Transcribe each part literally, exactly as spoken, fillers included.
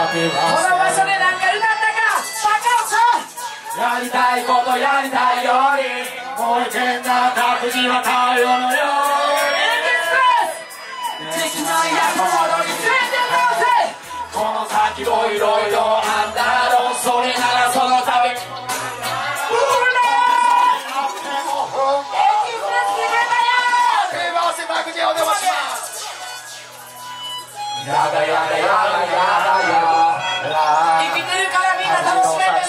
この場所でなんか歌ったかバカをさやりたいことやりたいように燃えてんだ各自は太陽のようにできないやともどりついて倒せこの先もいろいろあんだろうそれならそのためにやだやだやだやだやだ生きてるからみんな楽しめるんです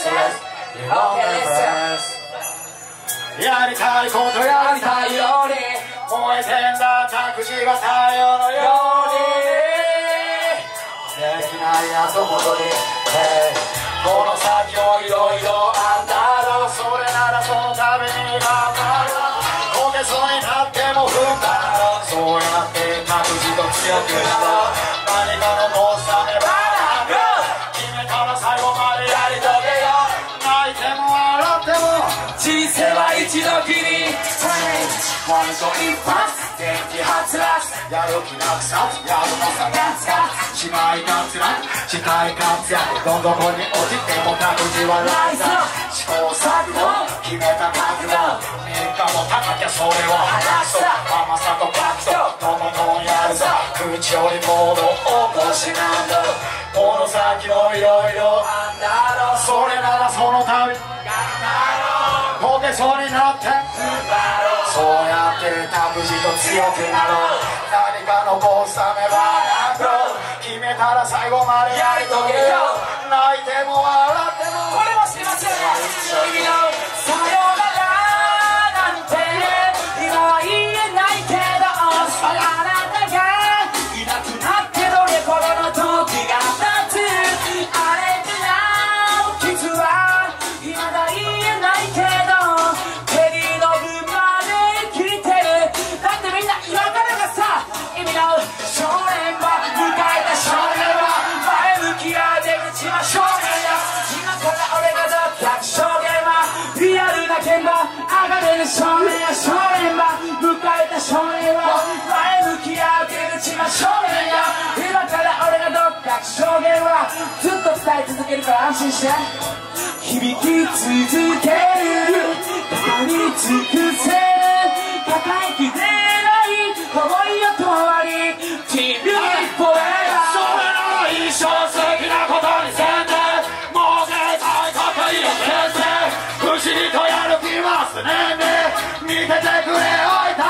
OK ですやりたいことやりたいように燃えてんだ各自が太陽のようにできない後戻りこの先もいろいろあんだろうそれならそのために頑張るこけそうになっても踏んだろうそうやって各自と強くなろう何かのもうさめばなく決めたら最後までやり遂げよう泣いても笑っても人生は一度きりワンと一発元気はつらつやる気なくさやるのさがつかしまいがつら視界活躍どんどこに落ちても各自はライズ試行錯誤決めた覚悟みっかも高きゃそれを話す甘さとガッツとどんどんやるぞ口よりもの起こしなんだこの先もいろいろあんだろうそれならその旅こけそうになってそうやって託児と強くなろう何かのこうさめばなく決めたら最後までやり遂げよう泣いても笑ってもこれも知りません君のさよならなんて今は言えないけどあなたがいなくなってどれほどの時が経つあれってなお実は未だ言えないけど蹴りの分まで生きてるだってみんな今からがさ意味の少年は迎えた少年は前向きや出口は少年や今から俺がどっか証言はリアルな現場上がれる少年や少年は迎えた少年は前向きや出口は少年や今から俺がどっか証言はずっと伝え続けるから安心して響き続ける語り尽くせ抱えきれない想いを通り ティーブイ フォーエバー それなら一生好きなことにせんでもう絶対かっこいいよ先生不思議とやる気はすねんで見ててくれおい